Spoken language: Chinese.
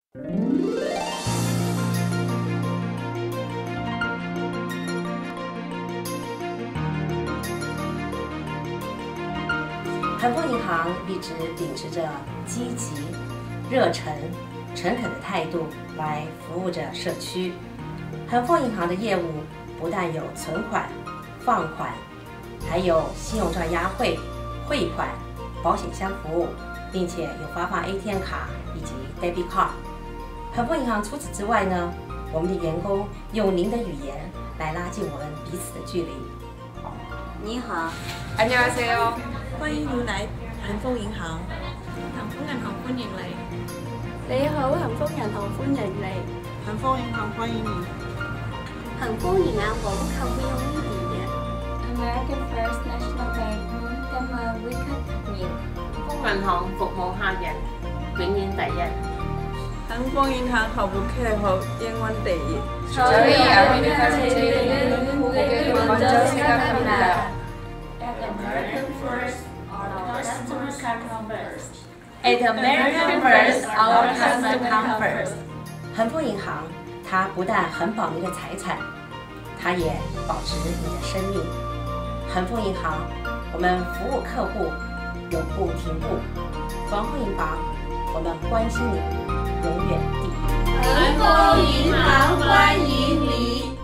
恒丰银行一直秉持着积极、热忱、诚恳的态度来服务着社区。恒丰银行的业务不但有存款、放款，还有信用赚押汇、汇款、保险箱服务，并且有发放 ATM 卡以及 Debit Card。恒丰银行除此之外呢，我们的员工用您的语言来拉近我们彼此的距离。 你好， 안녕하세요。 歡迎你來恒豐銀行。 恒豐銀行歡迎你。 你好，恒豐銀行歡迎你。 恒豐銀行歡迎你。 恒豐銀行我們靠邊用呢啲嘅。 American First National Bank 今日會給面。 恒豐銀行服務客人，永遠第一。 恒豐銀行服務客戶，英文第一。 所以American 먼저 생각합니다. American First, our customers come first. At American First, our customers come first. 恒丰银行，它不但很保您的财产，它也保持你的生命。恒丰银行，我们服务客户，永不停步。恒丰银行，我们关心你，永远第一。 恒丰银行欢迎你。